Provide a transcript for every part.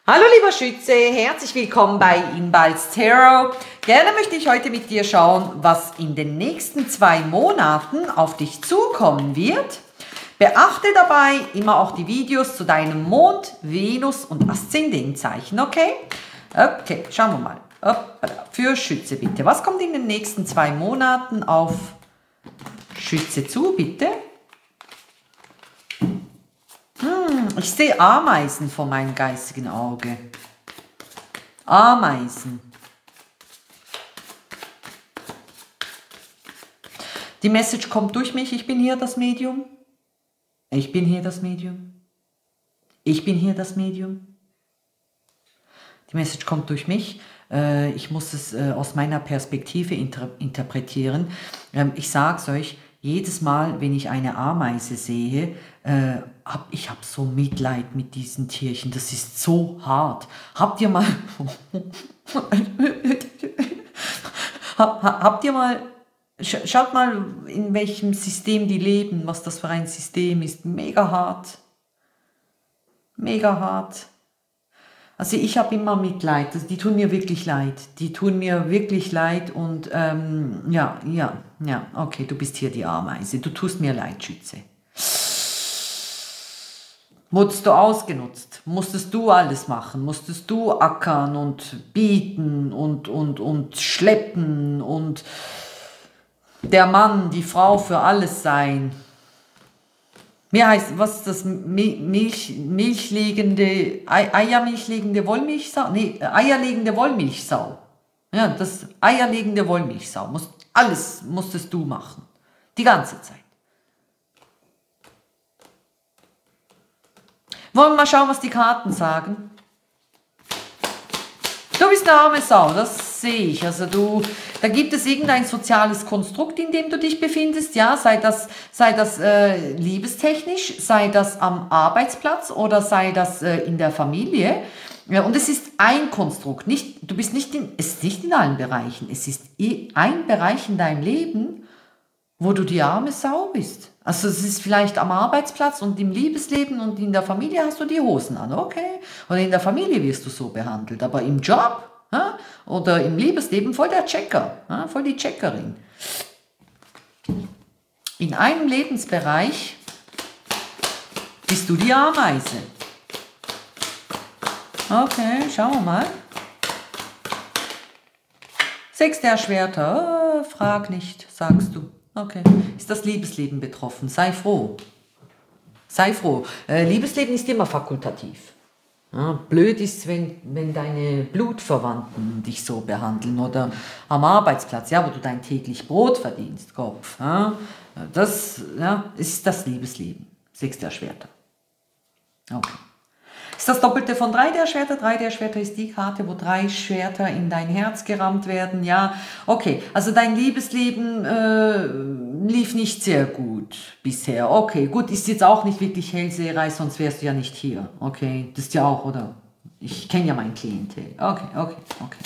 Hallo lieber Schütze, herzlich willkommen bei Inballs Tarot. Gerne möchte ich heute mit dir schauen, was in den nächsten 2 Monaten auf dich zukommen wird. Beachte dabei immer auch die Videos zu deinem Mond, Venus und Aszendentzeichen, okay? Okay, schauen wir mal. Hoppala. Für Schütze bitte. Was kommt in den nächsten 2 Monaten auf Schütze zu, bitte? Ich sehe Ameisen vor meinem geistigen Auge. Ameisen. Die Message kommt durch mich. Ich bin hier das Medium. Ich bin hier das Medium. Ich bin hier das Medium. Die Message kommt durch mich. Ich muss es aus meiner Perspektive interpretieren. Ich sage es euch, jedes Mal, wenn ich eine Ameise sehe, ich habe so Mitleid mit diesen Tierchen. Das ist so hart. Habt ihr mal... habt ihr mal... Schaut mal, in welchem System die leben, was das für ein System ist. Mega hart. Mega hart. Also ich habe immer Mitleid, also die tun mir wirklich leid. Die tun mir wirklich leid und ja, okay, du bist hier die Ameise. Du tust mir leid, Schütze. Wurdest du ausgenutzt? Musstest du alles machen? Musstest du ackern und bieten und schleppen und der Mann, die Frau für alles sein? Mir heißt, was ist das? Eiermilchlegende Wollmilchsau? Nee, eierlegende Wollmilchsau. Ja, das eierlegende Wollmilchsau. Alles musstest du machen. Die ganze Zeit. Wollen wir mal schauen, was die Karten sagen? Du bist eine arme Sau, das sehe ich. Also da gibt es irgendein soziales Konstrukt, in dem du dich befindest, ja, sei das liebestechnisch, sei das am Arbeitsplatz oder sei das in der Familie. Ja, und es ist ein Konstrukt, es ist nicht in allen Bereichen, es ist ein Bereich in deinem Leben, wo du die arme Sau bist. Also es ist vielleicht am Arbeitsplatz und im Liebesleben und in der Familie hast du die Hosen an, okay? Oder in der Familie wirst du so behandelt, aber im Job oder im Liebesleben voll der Checker, voll die Checkerin. In einem Lebensbereich bist du die Ameise. Okay, schauen wir mal. 6 der Schwerter, frag nicht, sagst du. Okay, ist das Liebesleben betroffen? Sei froh. Sei froh. Liebesleben ist immer fakultativ. Ja, blöd ist, wenn deine Blutverwandten dich so behandeln oder am Arbeitsplatz, ja, wo du dein täglich Brot verdienst, Kopf. Ja, das ist das Liebesleben. 6 der Schwerter. Okay. Ist das Doppelte von 3 der Schwerter? 3 der Schwerter ist die Karte, wo 3 Schwerter in dein Herz gerammt werden. Ja, okay. Also dein Liebesleben lief nicht sehr gut bisher. Okay, gut, ist jetzt auch nicht wirklich hellsehereich, sonst wärst du ja nicht hier. Okay, das ist ja auch, oder? Ich kenne ja mein Klientel. Okay.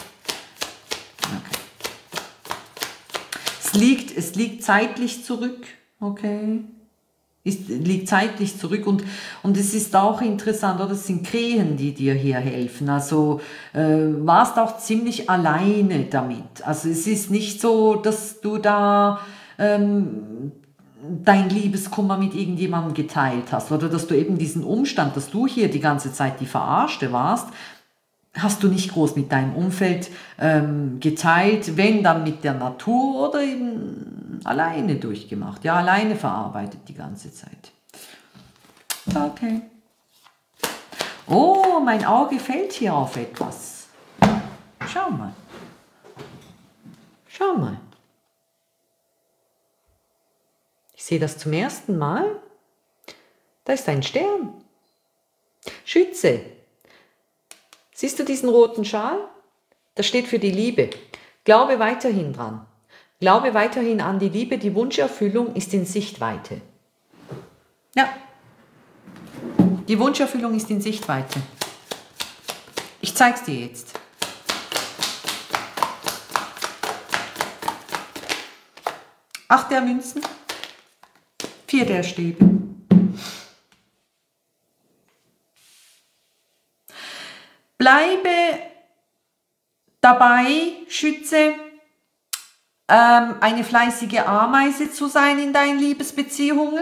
Es liegt zeitlich zurück. Okay. Liegt zeitlich zurück und es ist auch interessant, oder? Es sind Krähen, die dir hier helfen. Also warst auch ziemlich alleine damit. Also es ist nicht so, dass du da dein Liebeskummer mit irgendjemandem geteilt hast oder dass du eben diesen Umstand, dass du hier die ganze Zeit die Verarschte warst, hast du nicht groß mit deinem Umfeld geteilt, wenn dann mit der Natur oder eben alleine durchgemacht. Ja, alleine verarbeitet die ganze Zeit. Okay. Oh, mein Auge fällt hier auf etwas. Schau mal. Schau mal. Ich sehe das zum ersten Mal. Da ist ein Stern. Schütze. Siehst du diesen roten Schal? Das steht für die Liebe. Glaube weiterhin dran. Glaube weiterhin an die Liebe. Die Wunscherfüllung ist in Sichtweite. Ja. Die Wunscherfüllung ist in Sichtweite. Ich zeig's dir jetzt. Acht der Münzen. 4 der Stäbe. Bleibe dabei, Schütze, eine fleißige Ameise zu sein in deinen Liebesbeziehungen.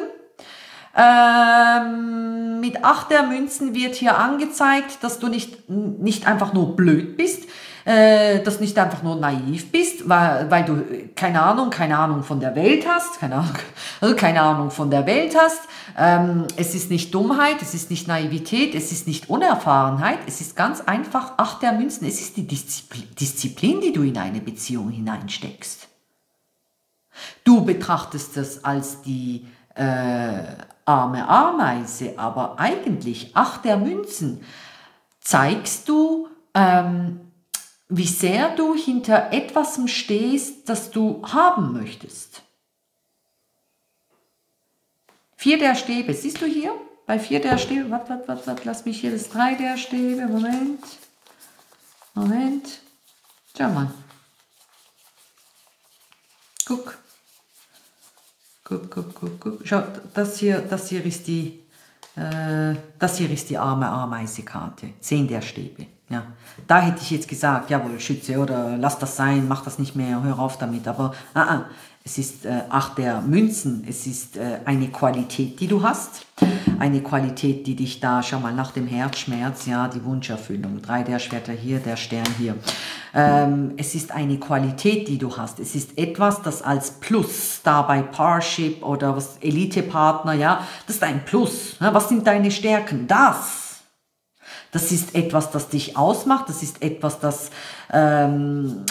Mit 8 der Münzen wird hier angezeigt, dass du nicht einfach nur blöd bist, dass du nicht einfach nur naiv bist, weil du keine Ahnung von der Welt hast, keine Ahnung von der Welt hast. Es ist nicht Dummheit, es ist nicht Naivität, es ist nicht Unerfahrenheit, es ist ganz einfach 8 der Münzen, es ist die Disziplin, die du in eine Beziehung hineinsteckst. Du betrachtest das als die arme Ameise, aber eigentlich 8 der Münzen zeigst du, wie sehr du hinter etwas stehst, das du haben möchtest. 4 der Stäbe, siehst du hier? Bei 4 der Stäbe, warte, lass mich hier das 3 der Stäbe, Moment, schau mal. Guck. Schau, das hier ist die arme Ameise-Karte. 10 der Stäbe. Ja. Da hätte ich jetzt gesagt, jawohl, Schütze, oder lass das sein, mach das nicht mehr, hör auf damit. Aber es ist 8 der Münzen, es ist eine Qualität, die du hast. Eine Qualität, die dich da, schau mal, nach dem Herzschmerz, ja, die Wunscherfüllung. 3 der Schwerter hier, der Stern hier. Es ist eine Qualität, die du hast. Es ist etwas, das als Plus da bei Parship oder was Elite-Partner, ja, das ist ein Plus. Ja, was sind deine Stärken? Das ist etwas, das dich ausmacht. Das ist etwas, das ein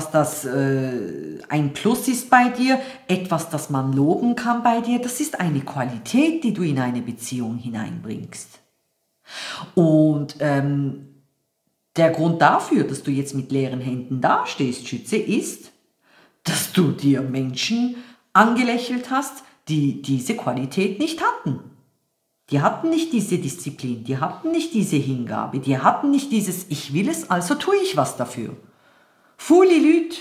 Plus ist bei dir. Etwas, das man loben kann bei dir. Das ist eine Qualität, die du in eine Beziehung hineinbringst. Und der Grund dafür, dass du jetzt mit leeren Händen dastehst, Schütze, ist, dass du dir Menschen angelächelt hast, die diese Qualität nicht hatten. Die hatten nicht diese Disziplin, die hatten nicht diese Hingabe, die hatten nicht dieses Ich will es, also tue ich was dafür. Fuli Lüt.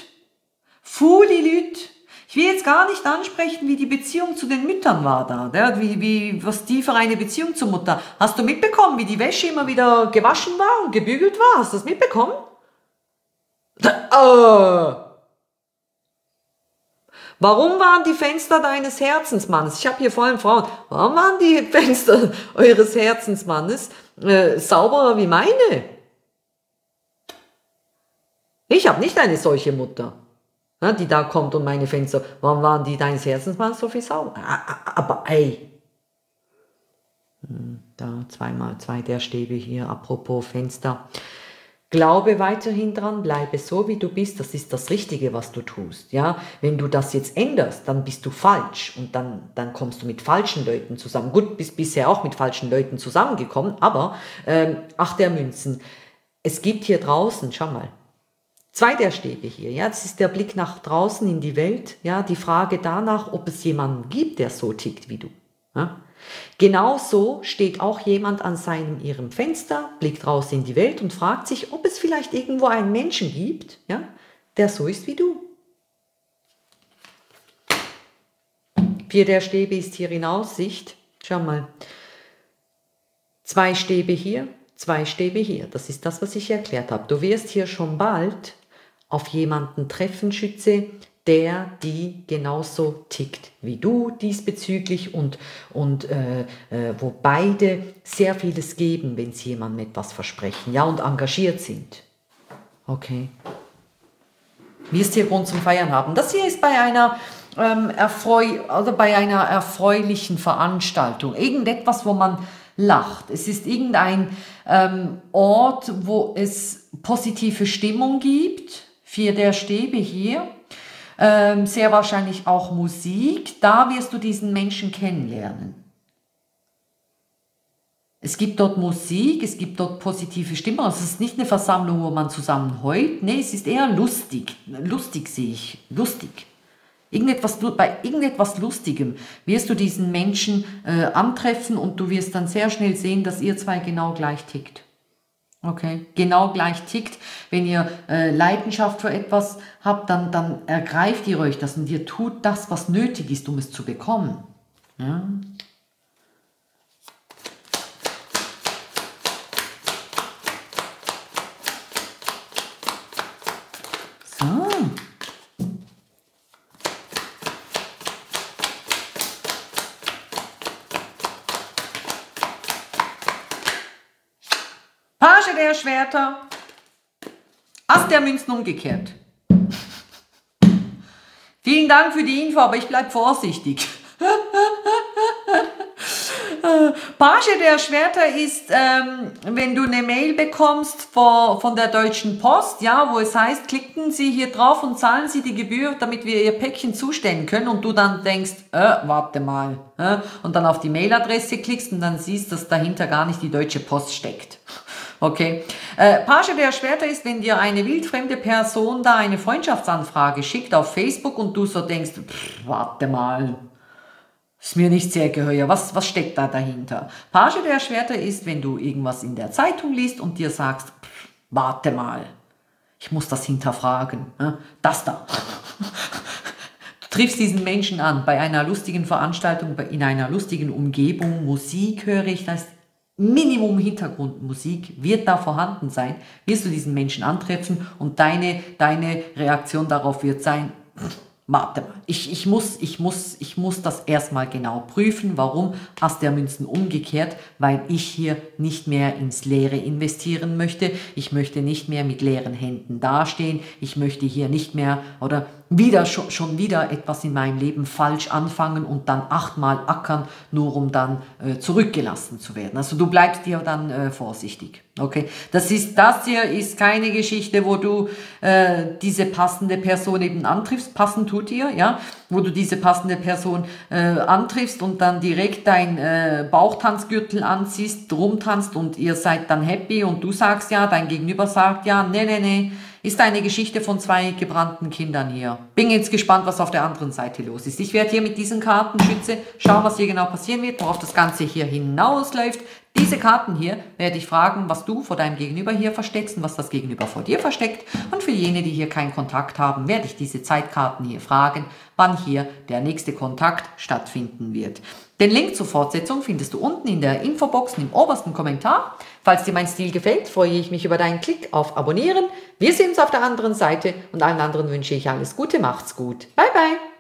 Ich will jetzt gar nicht ansprechen, wie die Beziehung zu den Müttern war da. Was die für eine Beziehung zur Mutter. Hast du mitbekommen, wie die Wäsche immer wieder gewaschen war und gebügelt war? Hast du das mitbekommen? Warum waren die Fenster deines Herzensmannes? Ich habe hier vorhin Frauen. Warum waren die Fenster eures Herzensmannes sauberer wie meine? Ich habe nicht eine solche Mutter, die da kommt und meine Fenster. Warum waren die deines Herzensmannes so viel sauber? Aber ey. Da 2x2 der Stäbe hier, apropos Fenster. Glaube weiterhin dran, bleibe so, wie du bist, das ist das Richtige, was du tust. Ja? Wenn du das jetzt änderst, dann bist du falsch und dann kommst du mit falschen Leuten zusammen. Gut, bist bisher auch mit falschen Leuten zusammengekommen, aber 8 der Münzen, es gibt hier draußen, schau mal, 2 der Stäbe hier, ja, das ist der Blick nach draußen in die Welt, ja, die Frage danach, ob es jemanden gibt, der so tickt wie du. Ja? Genauso steht auch jemand an ihrem Fenster, blickt raus in die Welt und fragt sich, ob es vielleicht irgendwo einen Menschen gibt, ja, der so ist wie du. 4 der Stäbe ist hier in Aussicht. Schau mal. 2 Stäbe hier, 2 Stäbe hier. Das ist das, was ich erklärt habe. Du wirst hier schon bald auf jemanden treffen, Schütze, die genauso tickt wie du diesbezüglich und wo beide sehr vieles geben, wenn sie jemandem etwas versprechen, ja, und engagiert sind. Okay. Wirst hier Grund zum Feiern haben. Das hier ist bei einer erfreulichen Veranstaltung. Irgendetwas, wo man lacht. Es ist irgendein Ort, wo es positive Stimmung gibt. 4 der Stäbe hier. Sehr wahrscheinlich auch Musik. Da wirst du diesen Menschen kennenlernen. Es gibt dort Musik, es gibt dort positive Stimmung. Also es ist nicht eine Versammlung, wo man zusammen heult. Nee, es ist eher lustig. Lustig sehe ich. Lustig. Bei irgendetwas Lustigem wirst du diesen Menschen antreffen und du wirst dann sehr schnell sehen, dass ihr zwei genau gleich tickt. Okay, genau gleich tickt. Wenn ihr Leidenschaft für etwas habt, dann ergreift ihr euch das und ihr tut das, was nötig ist, um es zu bekommen. Ja? Page der Schwerter, Ass der Münzen umgekehrt. Vielen Dank für die Info, aber ich bleibe vorsichtig. Page der Schwerter ist, wenn du eine Mail bekommst von der Deutschen Post, ja, wo es heißt, klicken Sie hier drauf und zahlen Sie die Gebühr, damit wir Ihr Päckchen zustellen können, und du dann denkst, warte mal, und dann auf die Mailadresse klickst und dann siehst, dass dahinter gar nicht die Deutsche Post steckt. Okay. Page der Schwerter ist, wenn dir eine wildfremde Person da eine Freundschaftsanfrage schickt auf Facebook und du so denkst, warte mal, ist mir nicht sehr geheuer, was steckt da dahinter? Page der Schwerter ist, wenn du irgendwas in der Zeitung liest und dir sagst, warte mal, ich muss das hinterfragen, das da. Du triffst diesen Menschen an bei einer lustigen Veranstaltung, in einer lustigen Umgebung, Musik höre ich, das Minimum Hintergrundmusik wird da vorhanden sein, wirst du diesen Menschen antreffen und deine Reaktion darauf wird sein, warte mal, ich muss das erstmal genau prüfen. Warum? Ass der Münzen umgekehrt, weil ich hier nicht mehr ins Leere investieren möchte. Ich möchte nicht mehr mit leeren Händen dastehen. Ich möchte hier nicht mehr oder schon wieder etwas in meinem Leben falsch anfangen und dann 8-mal ackern, nur um dann zurückgelassen zu werden. Also du bleibst hier dann vorsichtig. Okay, das hier ist keine Geschichte, wo du diese passende Person eben antriffst, passend tut ihr, ja, wo du diese passende Person antriffst und dann direkt dein Bauchtanzgürtel anziehst, rumtanzt und ihr seid dann happy und du sagst ja, dein Gegenüber sagt ja, nee, ist eine Geschichte von 2 gebrannten Kindern hier. Bin jetzt gespannt, was auf der anderen Seite los ist. Ich werde hier mit diesen Karten schauen, was hier genau passieren wird, worauf das Ganze hier hinausläuft. Diese Karten hier werde ich fragen, was du vor deinem Gegenüber hier versteckst und was das Gegenüber vor dir versteckt. Und für jene, die hier keinen Kontakt haben, werde ich diese Zeitkarten hier fragen, wann hier der nächste Kontakt stattfinden wird. Den Link zur Fortsetzung findest du unten in der Infobox im obersten Kommentar. Falls dir mein Stil gefällt, freue ich mich über deinen Klick auf Abonnieren. Wir sehen uns auf der anderen Seite und allen anderen wünsche ich alles Gute, macht's gut. Bye, bye.